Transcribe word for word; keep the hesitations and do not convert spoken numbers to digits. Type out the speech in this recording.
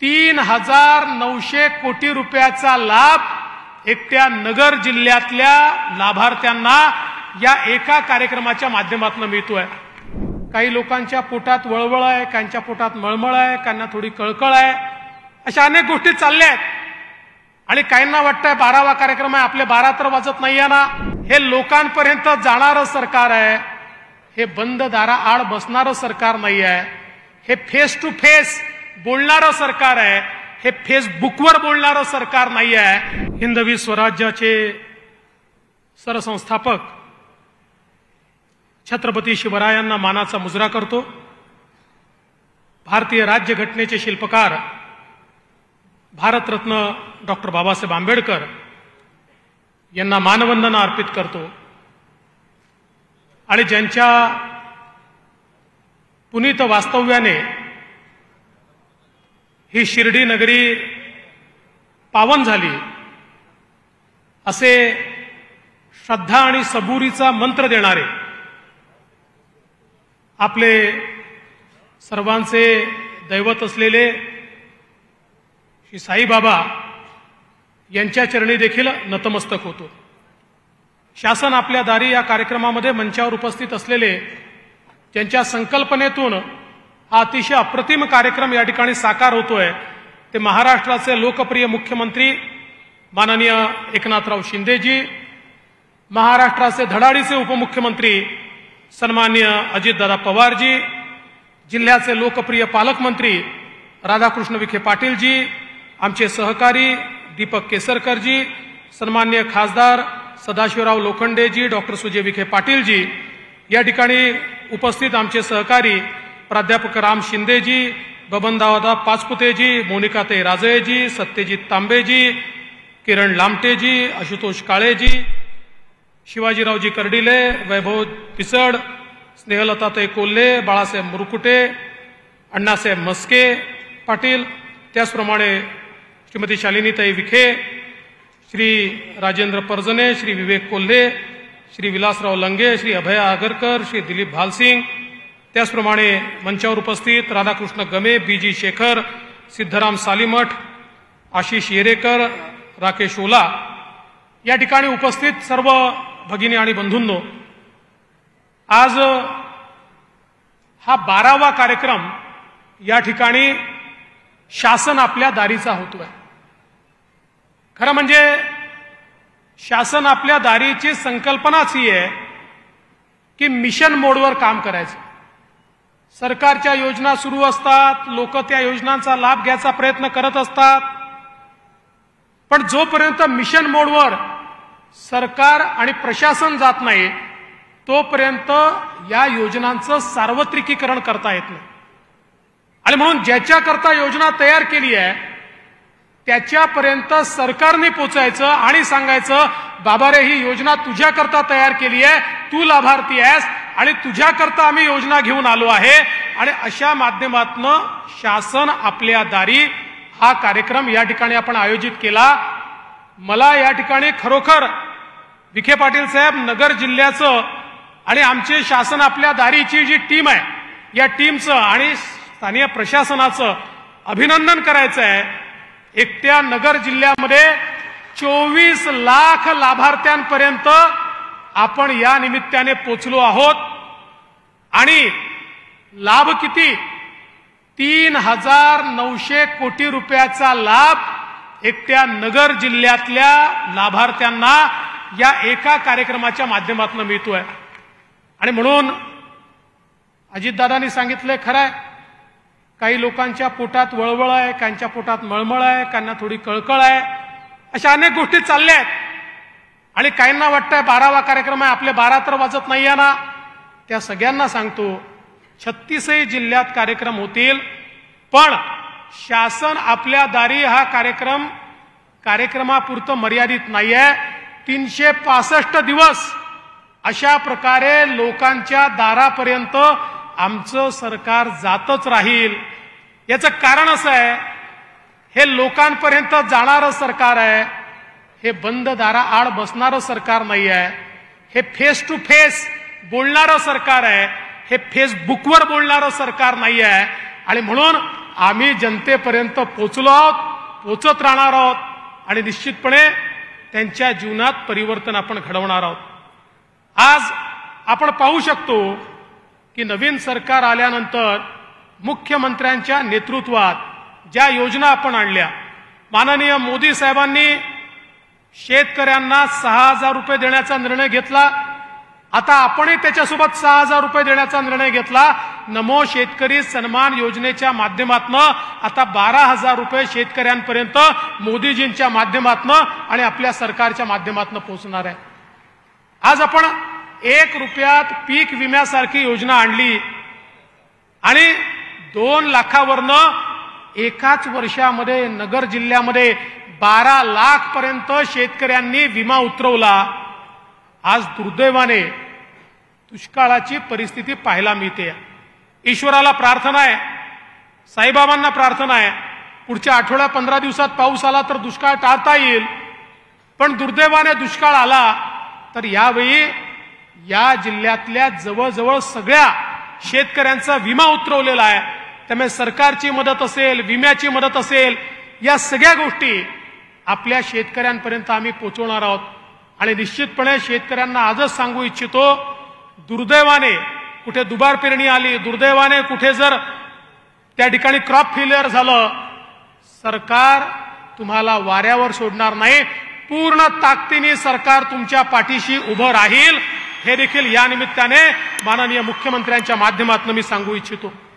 तीन हजार नऊशे कोटी रुपयाचा लाभ एकट्या नगर जिल्ह्यातल्या लाभार्थ्यांना या एका कार्यक्रमाच्या माध्यमातून मिळतोय। काही लोकांच्या पोटात वळवळ आहे, काहींच्या पोटात मळमळ आहे, काहींना थोडी कळकळ आहे, अशा अनेक गोष्टी चालल्या आहेत आणि काहींना वाटतंय बारावा कार्यक्रम आहे, आपले बारा तर वाजत नाहीये ना। हे लोकांपर्यंत जाणारं सरकार आहे, हे बंद दारा आड बसणारं सरकार नाही आहे, हे फेस टू फेस बोलणारं सरकार आहे, हे फेसबुकवर बोलणारं सरकार नाही आहे। हिंदवी स्वराज्याचे सरसंस्थापक छत्रपती शिवरायांना मानाचा मुजरा करतो। भारतीय राज्यघटनेचे शिल्पकार भारतरत्न डॉक्टर बाबासाहेब आंबेडकर यांना मानवंदना अर्पित करतो आणि ज्यांच्या पुनीत वास्तव्याने ही शिर्डी नगरी पावन झाली, असे श्रद्धा आणि सबुरीचा मंत्र देणारे आपले सर्वांचे दैवत असलेले श्री साईबाबा यांच्या चरणी देखील नतमस्तक होतो। शासन आपल्या दारी या कार्यक्रमामध्ये मंचावर उपस्थित असलेले ज्यांच्या संकल्पनेतून हा अतिशय अप्रतिम कार्यक्रम या ठिकाणी साकार होतोय ते महाराष्ट्राचे लोकप्रिय मुख्यमंत्री माननीय एकनाथराव शिंदेजी, महाराष्ट्राचे धडाडीचे उपमुख्यमंत्री सन्माननीय अजितदादा पवारजी, जिल्ह्याचे लोकप्रिय पालकमंत्री राधाकृष्ण विखे पाटीलजी, आमचे सहकारी दीपक केसरकरजी, सन्माननीय खासदार सदाशिवराव लोखंडेजी, डॉक्टर सुजय विखे पाटीलजी, या ठिकाणी उपस्थित आमचे सहकारी प्राध्यापक राम शिंदेजी, बबनदादा पाचपुतेजी, मोनिकाताई राजळेजी, सत्यजित तांबेजी, किरण लामटेजी, आशुतोष काळेजी, शिवाजीरावजी कर्डिले, वैभव पिसड, स्नेहलताताई कोल्हे, बाळासाहेब मुरकुटे, अण्णासाहेब मस्के पाटील, त्याचप्रमाणे श्रीमती शालिनीताई विखे, श्री राजेंद्र परजने, श्री विवेक कोल्हे, श्री विलासराव लंगे, श्री अभय आगरकर, श्री दिलीप भालसिंग, त्याचप्रमाणे मंचावर उपस्थित राधाकृष्ण गमे, बीजी शेखर, सिद्धराम सालीमठ, आशिष येरेकर, राकेश ओला, या ठिकाणी उपस्थित सर्व भगिनी आणि बंधूंनो, आज हा बारावा कार्यक्रम या ठिकाणी शासन आपल्या दारीचा होतोय। खरं म्हणजे शासन आपल्या दारीची संकल्पनाच ही आहे की मिशन मोडवर काम करायचं। सरकारच्या योजना सुरू असतात, लोक त्या योजनांचा लाभ घ्यायचा प्रयत्न करत असतात, पण जोपर्यंत मिशन मोडवर सरकार आणि प्रशासन जात नाही तोपर्यंत या योजनांचं सार्वत्रिकीकरण करता येत नाही। आणि म्हणून ज्याच्याकरता योजना तयार केली आहे त्याच्यापर्यंत सरकारने पोचायचं आणि सांगायचं, बाबा रे, ही योजना तुझ्याकरता तयार केली आहे, तू लाभार्थी आहेस आणि तुझ्याकरता आम्ही योजना घेऊन आलो आहे। आणि अशा माध्यमातून शासन आपल्या दारी हा कार्यक्रम या ठिकाणी आपण आयोजित केला। मला या ठिकाणी खरोखर विखे पाटील साहेब, नगर जिल्ह्याचं आणि आमचे शासन आपल्या दारीची जी टीम आहे या टीमचं आणि स्थानिक प्रशासनाचं अभिनंदन करायचं आहे। एकट्या नगर जिल्ह्यामध्ये चोवीस लाख लाभार्थ्यांपर्यंत आपण या निमित्ताने पोचलो आहोत आणि लाभ किती? तीन हजार नऊशे कोटी रुपयाचा लाभ एकट्या नगर जिल्ह्यातल्या लाभार्थ्यांना या एका कार्यक्रमाच्या माध्यमातून मिळतोय। आणि म्हणून अजितदादांनी सांगितलंय, खरं आहे, काही लोकांच्या पोटात वळवळ आहे, काहींच्या पोटात मळमळ आहे, काहींना थोडी कळकळ आहे, अशा अनेक गोष्टी चालल्या आहेत आणि काहींना वाटतंय बारावा कार्यक्रम आहे, आपले बारा तर वाजत नाहीये ना। त्या सगळ्यांना सांगतो, छत्तीसही जिल्ह्यात कार्यक्रम होतील, पण शासन आपल्या दारी हा कार्यक्रम कार्यक्रमापुरतं मर्यादित नाहीये। तीनशे पासष्ट दिवस अशा प्रकारे लोकांच्या दारापर्यंत आमचं सरकार जातच राहील। याचं कारण असं आहे, हे लोकांपर्यंत जाणारं सरकार आहे, हे बंद दारा आड बसणारं सरकार नाही आहे, हे फेस टू फेस बोलणारं सरकार आहे, हे फेसबुकवर बोलणारं सरकार नाही आहे। आणि म्हणून आम्ही जनतेपर्यंत पोचलो आहोत, पोचत राहणार आहोत आणि निश्चितपणे त्यांच्या जीवनात परिवर्तन आपण घडवणार आहोत. आज आपण पाहू शकतो की नवीन सरकार आल्यानंतर मुख्यमंत्र्यांच्या नेतृत्वात ज्या योजना आपण आणल्या, माननीय मोदी साहेबांनी शेतकऱ्यांना सहा हजार रुपये देण्याचा निर्णय घेतला. आता आपणही त्याच्यासोबत सहा हजार रुपये देण्याचा निर्णय घेतला. नमो शेतकरी सन्मान योजनेच्या माध्यमातून आता बारा हजार रुपये शेतकऱ्यांपर्यंत मोदीजींच्या माध्यमातून आणि आपल्या सरकारच्या माध्यमातून पोहोचणार आहे. आज आपण एक रुपयात पीक विम्यासारखी योजना आणली आणि दोन लाखावरनं एकाच वर्षामध्ये नगर जिल्ह्यामध्ये बारा लाख पर्यंत शेतकऱ्यांनी विमा उतरवला. आज दुर्दैवाने दुष्काळाची परिस्थिती पाहायला मिळते. ईश्वराला प्रार्थना आहे, साईबाबांना प्रार्थना आहे, पुढच्या आठवड्या पंधरा दिवसात पाऊस आला तर दुष्काळ टाळता येईल. पण दुर्दैवाने दुष्काळ आला तर यावेळी या जिल्ह्यातल्या जवळजवळ सगळ्या शेतकऱ्यांचा विमा उतरवलेला आहे. त्यामुळे सरकारची मदत असेल, विम्याची मदत असेल, या सगळ्या गोष्टी आपल्या शेतकऱ्यांपर्यंत आम्ही पोहोचवणार आहोत. आणि निश्चितपणे शेतकऱ्यांना आजच सांगू इच्छितो, दुर्दैवाने कुठे दुबार पेरणी आली, दुर्दैवाने कुठे जर त्या ठिकाणी क्रॉप फेल्युअर झालं, सरकार तुम्हाला वाऱ्यावर सोडणार नाही. पूर्ण ताकदीने सरकार तुमच्या पाठीशी उभं राहील, हे देखील या निमित्ताने माननीय मुख्यमंत्र्यांच्या माध्यमातून मी सांगू इच्छितो.